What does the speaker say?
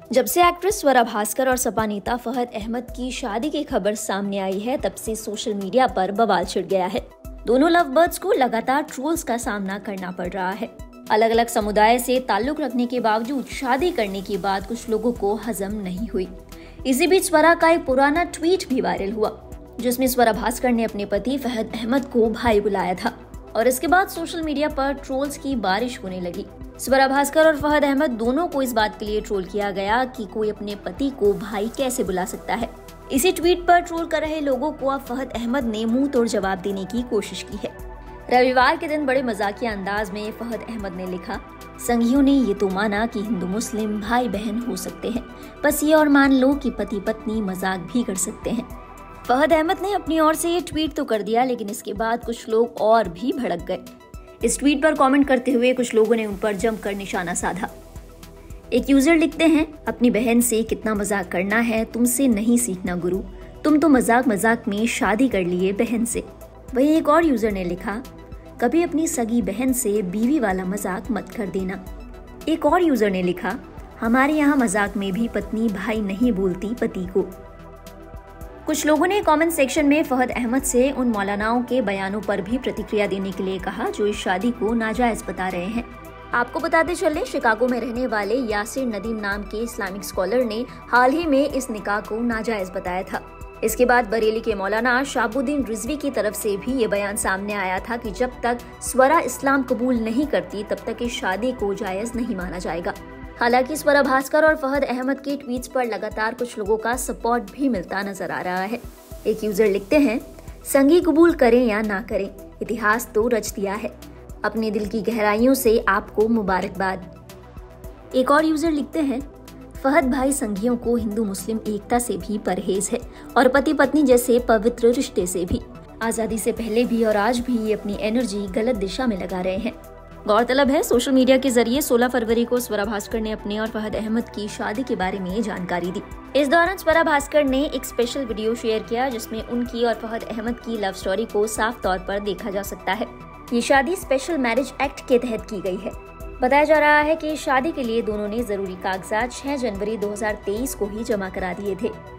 जब से एक्ट्रेस स्वरा भास्कर और सपा नेता फहद अहमद की शादी की खबर सामने आई है, तब से सोशल मीडिया पर बवाल छिड़ गया है। दोनों लव बर्ड्स को लगातार ट्रोल्स का सामना करना पड़ रहा है। अलग अलग समुदाय से ताल्लुक रखने के बावजूद शादी करने की बात कुछ लोगों को हजम नहीं हुई। इसी बीच स्वरा का एक पुराना ट्वीट भी वायरल हुआ, जिसमें स्वरा भास्कर ने अपने पति फहद अहमद को भाई बुलाया था और इसके बाद सोशल मीडिया पर ट्रोल्स की बारिश होने लगी। स्वरा भास्कर और फहद अहमद दोनों को इस बात के लिए ट्रोल किया गया कि कोई अपने पति को भाई कैसे बुला सकता है। इसी ट्वीट पर ट्रोल कर रहे लोगों को अब फहद अहमद ने मुंह तोड़ जवाब देने की कोशिश की है। रविवार के दिन बड़े मजाकिया अंदाज में फहद अहमद ने लिखा, संघियों ने ये तो माना कि हिंदू मुस्लिम भाई बहन हो सकते हैं, बस ये और मान लो कि पति पत्नी मजाक भी कर सकते हैं। फहद अहमद ने अपनी ओर से ये ट्वीट तो कर दिया, लेकिन इसके बाद कुछ लोग और भी भड़क गए। इस ट्वीट पर कमेंट करते हुए कुछ लोगों ने उन पर जमकर निशाना साधा। एक यूजर लिखते हैं, अपनी बहन से कितना मजाक करना है, तुमसे नहीं सीखना गुरु, तुम तो मजाक मजाक में शादी कर लिए बहन से। वहीं एक और यूजर ने लिखा, कभी अपनी सगी बहन से बीवी वाला मजाक मत कर देना। एक और यूजर ने लिखा, हमारे यहाँ मजाक में भी पत्नी भाई नहीं बोलती पति को। कुछ लोगों ने कमेंट सेक्शन में फहद अहमद से उन मौलानाओं के बयानों पर भी प्रतिक्रिया देने के लिए कहा जो इस शादी को नाजायज बता रहे हैं। आपको बताते चले, शिकागो में रहने वाले यासिर नदीम नाम के इस्लामिक स्कॉलर ने हाल ही में इस निकाह को नाजायज बताया था। इसके बाद बरेली के मौलाना शाहबुद्दीन रिजवी की तरफ से भी ये बयान सामने आया था कि जब तक स्वरा इस्लाम कबूल नहीं करती तब तक इस शादी को जायज नहीं माना जाएगा। हालांकि स्वरा भास्कर और फहद अहमद के ट्वीट्स पर लगातार कुछ लोगों का सपोर्ट भी मिलता नजर आ रहा है। एक यूजर लिखते हैं, संगी कबूल करें या ना करें, इतिहास तो रच दिया है, अपने दिल की गहराइयों से आपको मुबारकबाद। एक और यूजर लिखते हैं, फहद भाई संगियों को हिंदू मुस्लिम एकता से भी परहेज है और पति पत्नी जैसे पवित्र रिश्ते से भी। आजादी से पहले भी और आज भी ये अपनी एनर्जी गलत दिशा में लगा रहे हैं। गौरतलब है, सोशल मीडिया के जरिए 16 फरवरी को स्वरा भास्कर ने अपने और फहद अहमद की शादी के बारे में जानकारी दी। इस दौरान स्वरा भास्कर ने एक स्पेशल वीडियो शेयर किया जिसमें उनकी और फहद अहमद की लव स्टोरी को साफ तौर पर देखा जा सकता है। ये शादी स्पेशल मैरिज एक्ट के तहत की गई है। बताया जा रहा है कि शादी के लिए दोनों ने जरूरी कागजात 6 जनवरी 2023 को ही जमा करा दिए थे।